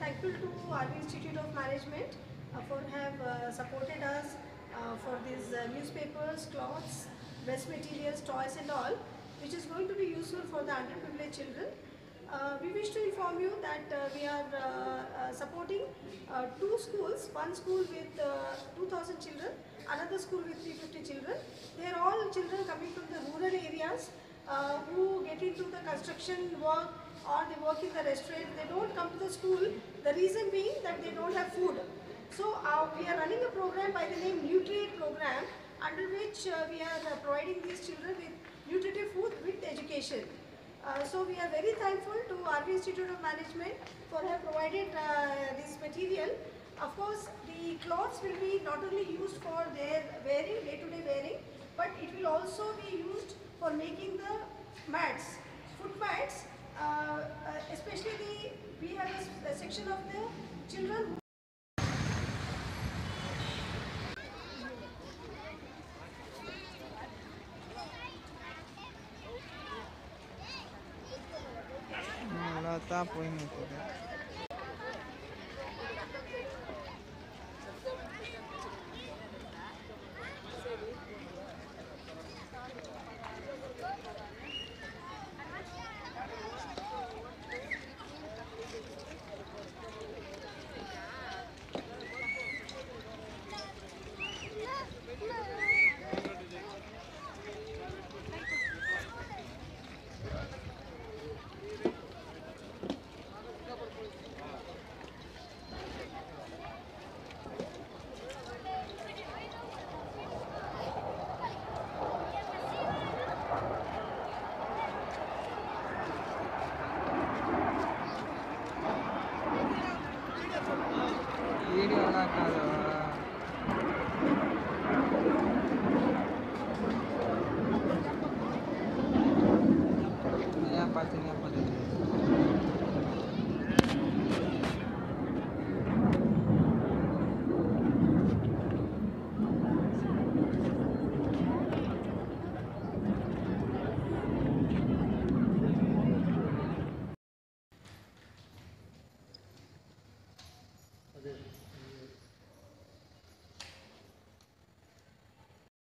thankful to Rvim Institute of Management for have supported us for these newspapers, cloths, waste materials, toys and all, which is going to be useful for the underprivileged children. We wish to inform you that we are supporting two schools, one school with 2000 children, another school with 350 children. They are all children coming from the rural areas who get into the construction work or they work in the restaurant. They don't come to the school, the reason being that they don't have food. So we are running a program by the name Nutrient program, under which we are providing these children with nutritive food with education. So we are very thankful to Rvim Institute of Management for have provided this material. Of course, the cloths will be not only used for their wearing, day-to-day wearing, but it will also be used for making the mats, foot mats. Especially we have a section of the children. No, la tapo y me quedé.